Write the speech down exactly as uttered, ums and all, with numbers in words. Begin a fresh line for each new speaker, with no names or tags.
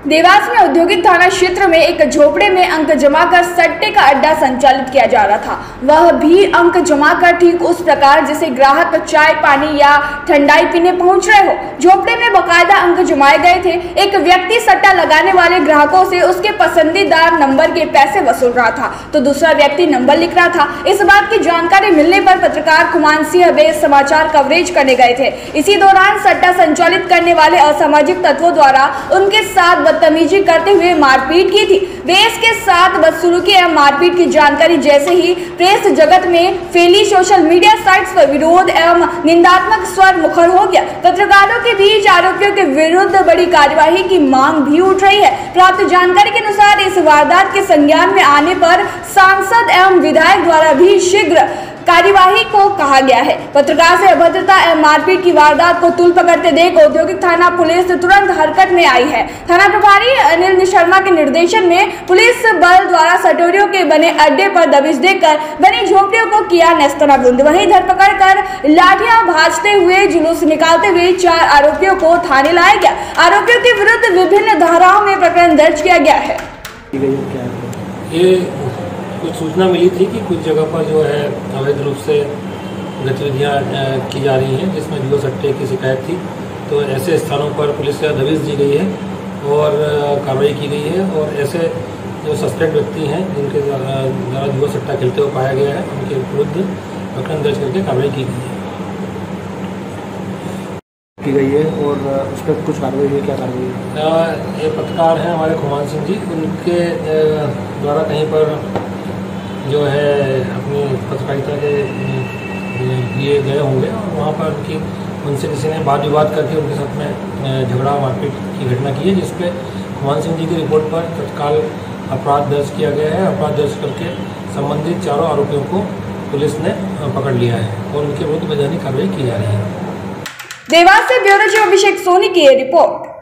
देवास में औद्योगिक थाना क्षेत्र में एक झोपड़े में अंक जमा कर सट्टे का अड्डा संचालित किया जा रहा था। वह भी अंक जमा कर ठीक उस प्रकार जैसे ग्राहक चाय पानी या ठंडाई पीने पहुंच रहे हो। झोपड़े में बकायदा अंक जमाए गए थे। एक व्यक्ति सट्टा लगाने वाले ग्राहकों से उसके पसंदीदा नंबर के पैसे वसूल रहा था तो दूसरा व्यक्ति नंबर लिख रहा था। इस बात की जानकारी मिलने पर पत्रकार खुमान सिंह बेस समाचार कवरेज करने गए थे। इसी दौरान सट्टा संचालित करने वाले असामाजिक तत्वों द्वारा उनके साथ बदतमीजी करते हुए मारपीट की थी। बेस के साथ बदसलूकी एवं मारपीट की जानकारी जैसे ही प्रेस जगत में फैली, सोशल मीडिया साइट्स पर विरोध एवं निंदात्मक स्वर मुखर हो गया। पत्रकारों के बीच आरोपियों के विरुद्ध बड़ी कार्यवाही की मांग भी उठ रही है। प्राप्त जानकारी के अनुसार इस वारदात के संज्ञान में आने पर सांसद एवं विधायक द्वारा भी शीघ्र कार्यवाही को कहा गया है। पत्रकार से अभद्रता एवं मारपीट की वारदात को तूल पकड़ते देख औद्योगिक थाना पुलिस तुरंत हरकत में आई है। थाना प्रभारी अनिल शर्मा के निर्देशन में पुलिस बल द्वारा सटोरियों के बने अड्डे पर दबिश देकर बनी झोपड़ियों को किया नेस्तनाबूद। वहीं धरपकड़ कर लाठियां भाजते हुए जुलूस निकालते हुए चार आरोपियों को थाने लाया गया। आरोपियों के विरुद्ध विभिन्न धाराओं में प्रकरण दर्ज किया गया है।
ये कुछ सूचना मिली थी कि कुछ जगह पर जो है अवैध रूप से गतिविधियां की जा रही हैं जिसमें जुआ सट्टे की शिकायत थी। तो ऐसे स्थानों पर पुलिस से दबिश दी गई है और कार्रवाई की गई है और ऐसे जो सस्पेक्ट व्यक्ति हैं जिनके द्वारा जुआ सट्टा खेलते हुए पाया गया है उनके विरुद्ध प्रकरण दर्ज करके कार्रवाई की गई है
की गई है और उस पर कुछ कार्रवाई हुई? क्या कार्रवाई है?
ये पत्रकार हैं हमारे खुमान सिंह जी, उनके द्वारा कहीं पर जो है अपनी पत्रकारिता के लिए गए होंगे और वहाँ पर उनकी उनसे किसी ने वाद विवाद करके उनके साथ में झगड़ा मारपीट की घटना की है, जिसपे खुमान सिंह जी की रिपोर्ट पर तत्काल अपराध दर्ज किया गया है। अपराध दर्ज करके संबंधित चारों आरोपियों को पुलिस ने पकड़ लिया है और उनके विरुद्ध वैधानिक कार्रवाई की जा रही है।
देवास से ब्यूरो चीफ अभिषेक सोनी की रिपोर्ट।